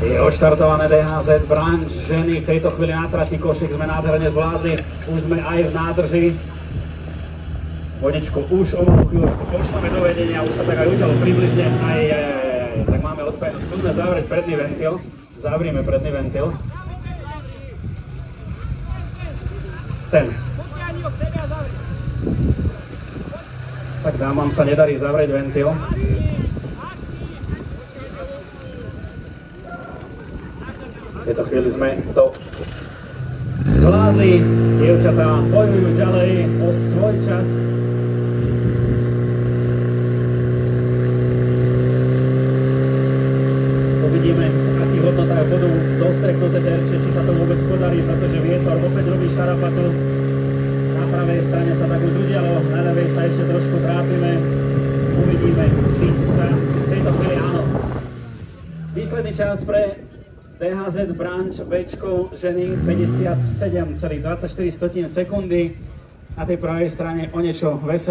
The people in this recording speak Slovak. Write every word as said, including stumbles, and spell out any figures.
Je odštartované dé há zet Branč ženy, v tejto chvíli na trati košík sme nádherne zvládli, už sme aj v nádrži. Vodičku už o malú chvíľočku pošleme do vedenia, už sa tak aj udialo približne, aj, aj, aj, aj, tak máme odpajenú, skúsme zavrieť predný ventil, zavrime predný ventil. Ten. Tak dámam sa nedarí zavrieť ventil. V tejto chvíli sme to zvládli, dievčatá bojujú ďalej o svoj čas. Uvidíme, v akých hodnotách budú zostreknuté terče, či sa to vôbec podarí, pretože vietor opäť robí šarapatu. Na pravej strane sa tak už udialo, na ľavej sa ešte trošku trápime. Uvidíme, či sa v tejto chvíli áno. Výsledný čas pre dé há zet Branč Bčko ženy päťdesiatsedem celých dvadsaťštyri sekundy. Na tej pravej strane o niečo veselé.